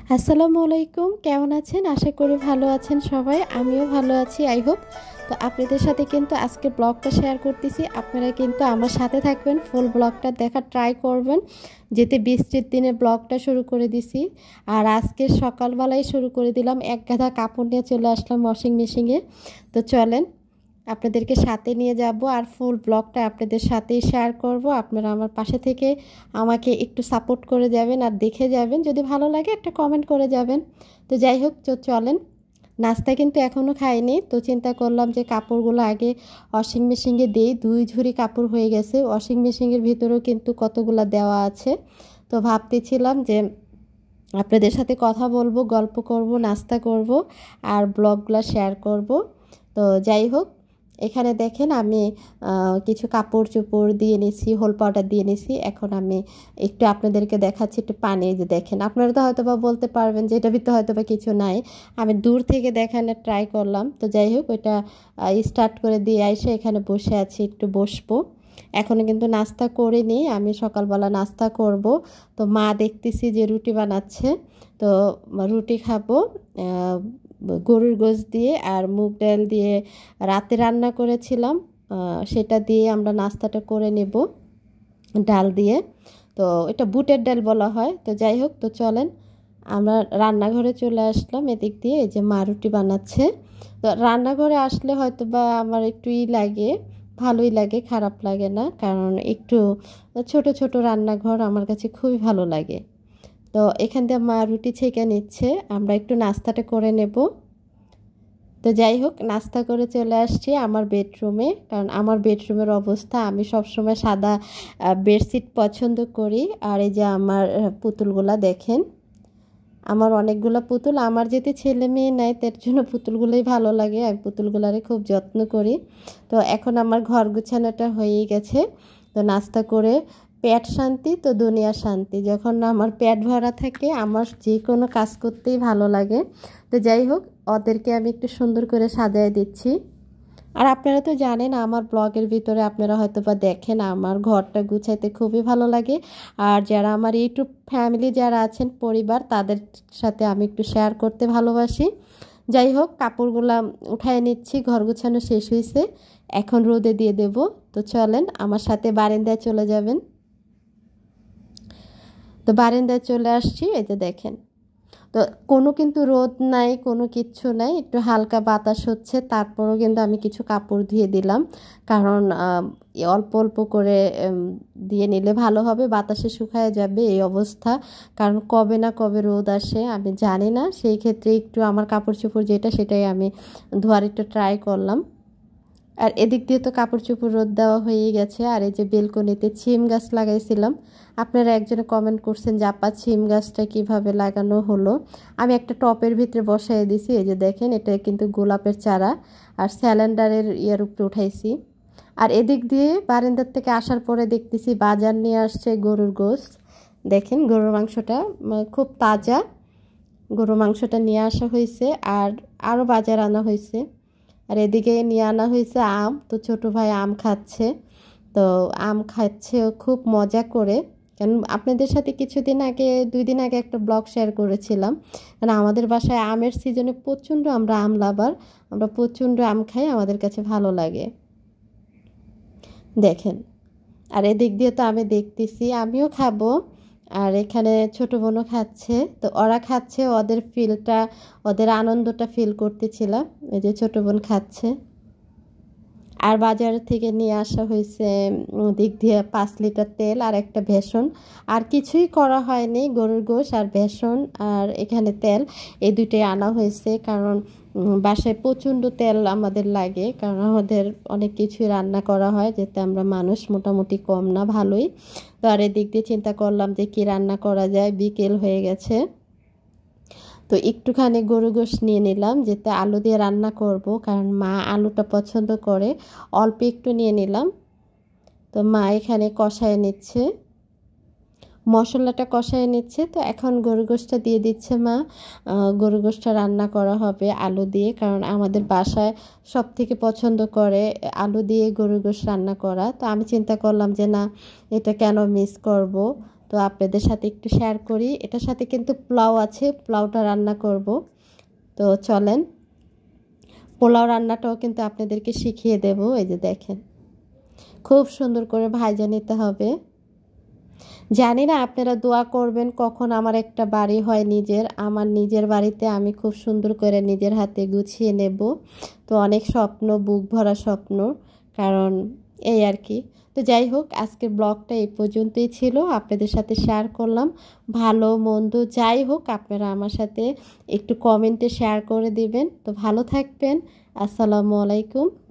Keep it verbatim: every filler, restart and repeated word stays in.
আসসালামু আলাইকুম, কেমন আছেন? আশা করি ভালো আছেন সবাই। আমিও ভালো আছি, আই হোপ। তো আপনাদের সাথে কিন্তু আজকে ব্লগটা শেয়ার করতেছি। আপনারা কিন্তু আমার সাথে থাকবেন, ফুল ব্লগটা দেখার ট্রাই করবেন। যেতে বৃষ্টির দিনে ব্লগটা শুরু করে দিছি। আর আজকে সকালবেলায় শুরু করে দিলাম, এক গাদা কাপড় নিয়ে চলে আসলাম ওয়াশিং মেশিনে। তো চলেন আপনাদেরকে সাথে নিয়ে যাব আর ফুল ব্লগটা আপনাদের সাথেই শেয়ার করব। আপনারা আমার পাশে থেকে আমাকে একটু সাপোর্ট করে যাবেন আর দেখে যাবেন, যদি ভালো লাগে একটা কমেন্ট করে যাবেন। তো যাই হোক, চলেন। নাস্তা কিন্তু এখনও খাইনি, তো চিন্তা করলাম যে কাপড়গুলো আগে ওয়াশিং মেশিনে দিই। দুই ঝুড়ি কাপড় হয়ে গেছে, ওয়াশিং মেশিনের ভিতরেও কিন্তু কতগুলো দেওয়া আছে। তো ভাবতেছিলাম যে আপনাদের সাথে কথা বলবো, গল্প করব, নাস্তা করব আর ব্লগগুলো শেয়ার করব। তো যাই হোক, এখানে দেখেন আমি কিছু কাপড় চোপড় দিয়ে নিছি, হোল পাউডার দিয়ে নিছি। এখন আমি একটু আপনাদেরকে দেখাচ্ছি একটু পানি। যে দেখেন, আপনারা তো হয়তো বা বলতে পারবেন যে এটা ভিতরে হয়তো বা কিছু নাই, আমি দূর থেকে দেখানোর ট্রাই করলাম। তো যাই হোক, ওইটা স্টার্ট করে দিয়ে এসে এখানে বসে আছি, একটু বসবো। এখনও কিন্তু নাস্তা করিনি, আমি সকালবেলা নাস্তা করব। তো মা দেখতেছি যে রুটি বানাচ্ছে, তো রুটি খাবো গরুর গোশত দিয়ে আর মুগ ডাল দিয়ে। রাতে রান্না করেছিলাম, সেটা দিয়ে আমরা নাস্তাটা করে নেব, ডাল দিয়ে। তো এটা বুটের ডাল বলা হয়। তো যাই হোক, তো চলেন আমরা রান্নাঘরে চলে আসলাম। এদিক দিয়ে এই যে মা রুটি বানাচ্ছে। তো রান্নাঘরে আসলে হয়তো বা আমার একটু ই লাগে, ভালোই লাগে, খারাপ লাগে না, কারণ একটু ছোট ছোট রান্নাঘর আমার কাছে খুবই ভালো লাগে। তো এখান দিয়ে মা রুটি ছেঁকে নিচ্ছে, আমরা একটু নাস্তাটা করে নেব। তো যাই হোক, নাস্তা করে চলে আসছি আমার বেডরুমে, কারণ আমার বেডরুমের অবস্থা, আমি সবসময় সাদা বেডশিট পছন্দ করি। আর এই যে আমার পুতুলগুলা দেখেন, আমার অনেকগুলো পুতুল। আমার যেতে ছেলে মেয়ে নাই, তার জন্য পুতুলগুলোই ভালো লাগে, আমি পুতুলগুলারে খুব যত্ন করি। তো এখন আমার ঘর গুছানোটা হয়েই গেছে। তো নাস্তা করে পেট শান্তি তো দুনিয়া শান্তি। যখন আমার পেট ভরা থাকে, আমার যে কোনো কাজ করতেই ভালো লাগে। তো যাই হোক, ওদেরকে আমি একটু সুন্দর করে সাজিয়ে দিচ্ছি। আর আপনারা তো জানেন, আমার ব্লগের ভিতরে আপনারা হয়তো বা দেখেন আমার ঘরটা গুছাইতে খুবই ভালো লাগে। আর যারা আমার ইউটিউব ফ্যামিলি যারা আছেন, পরিবার, তাদের সাথে আমি একটু শেয়ার করতে ভালোবাসি। যাই হোক, কাপড়গুলা উঠায় নিচ্ছি, ঘর গুছানো শেষ হয়েছে, এখন রোদে দিয়ে দেব। তো চলেন আমার সাথে বারান্দায় চলে যাবেন। তো বারান্দায় চলে আসছি, এই যে দেখেন। তো কোনো কিন্তু রোদ নাই, কোনো কিচ্ছু নাই, একটু হালকা বাতাস হচ্ছে। তারপরও কিন্তু আমি কিছু কাপড় ধুয়ে দিলাম, কারণ অল্প অল্প করে দিয়ে নিলে ভালো হবে, বাতাসে শুকায় যাবে এই অবস্থা। কারণ কবে না কবে রোদ আসে আমি জানি না, সেই ক্ষেত্রে একটু আমার কাপড় চোপড় যেটা সেটাই আমি ধোয়ার একটু ট্রাই করলাম। আর এদিক দিয়ে তো কাপড় চোপড় রোদ দেওয়া হয়ে গেছে। আর এই যে বেলকনিতে সিম গাছ লাগাইছিলাম, আপনারা একজনে কমেন্ট করছেন যে আপা সিম গাছটা কীভাবে লাগানো হলো। আমি একটা টপের ভিতরে বসাই দিছি, এই যে দেখেন, এটা কিন্তু গোলাপের চারা আর স্যালেন্ডারের ইয়ার উপরে উঠাইছি। আর এদিক দিয়ে বারান্দার থেকে আসার পরে দেখতেছি বাজার নিয়ে আসছে গরুর গোশত। দেখেন, গরুর মাংসটা খুব তাজা, গরুর মাংসটা নিয়ে আসা হয়েছে। আর আরও বাজার আনা হয়েছে। আর এদিকে নিয়ে আনা হয়েছে আম, তো ছোটো ভাই আম খাচ্ছে। তো আম খাচ্ছে খুব মজা করে, কারণ আপনাদের সাথে কিছুদিন আগে, দুই দিন আগে একটা ব্লগ শেয়ার করেছিলাম। কারণ আমাদের বাসায় আমের সিজনে প্রচণ্ড আমরা আম লাভার, আমরা প্রচণ্ড আম খাই, আমাদের কাছে ভালো লাগে। দেখেন, আর এদিক দিয়ে তো আমি দেখতেছি আমিও খাবো, আর এখানে ছোটো বোনও খাচ্ছে। তো ওরা খাচ্ছে, ওদের ফিলটা, ওদের আনন্দটা ফিল করতেছিলাম। এই যে ছোটো বোন খাচ্ছে। আর বাজার থেকে নিয়ে আসা হয়েছে দিক দিয়ে পাঁচ লিটার তেল আর একটা বেসন। আর কিছুই করা হয়নি, গরুর গোশ আর বেসন আর এখানে তেল, এই দুইটাই আনা হয়েছে। কারণ বাসায় প্রচণ্ড তেল আমাদের লাগে, কারণ আমাদের অনেক কিছুই রান্না করা হয়, যেতে আমরা মানুষ মোটামুটি কম না, ভালোই। তো আর এদিক দিয়ে চিন্তা করলাম যে কি রান্না করা যায়, বিকেল হয়ে গেছে। তো একটুখানি গরু গোশ নিয়ে নিলাম, যেতে আলু দিয়ে রান্না করব, কারণ মা আলুটা পছন্দ করে। অল্প একটু নিয়ে নিলাম। তো মা এখানে কষায় নিচ্ছে, মশলাটা কষায় নিচ্ছে। তো এখন গরু গোশটা দিয়ে দিচ্ছে মা। গরু গোশটা রান্না করা হবে আলু দিয়ে, কারণ আমাদের বাসায় সব থেকে পছন্দ করে আলু দিয়ে গরু গোশ রান্না করা। তো আমি চিন্তা করলাম যে না, এটা কেন মিস করব। তো আপনাদের সাথে একটু শেয়ার করি। এটার সাথে কিন্তু পোলাও আছে, পোলাওটা রান্না করব। তো চলেন, পোলাও রান্নাটাও কিন্তু আপনাদেরকে শিখিয়ে দেব। এই যে দেখেন, খুব সুন্দর করে ভাজা নিতে হবে। জানি না আপনারা দোয়া করবেন কখন আমার একটা বাড়ি হয় নিজের। আমার নিজের বাড়িতে আমি খুব সুন্দর করে নিজের হাতে গুছিয়ে নেব। তো অনেক স্বপ্ন, বুক ভরা স্বপ্ন, কারণ এই আর কি। তো যাই হোক, আজকের ব্লগটা এই পর্যন্তই ছিল, আপনাদের সাথে শেয়ার করলাম। ভালো মন্দ যাই হোক আপনারা আমার সাথে একটু কমেন্টে শেয়ার করে দিবেন। তো ভালো থাকবেন। আসসালামু আলাইকুম।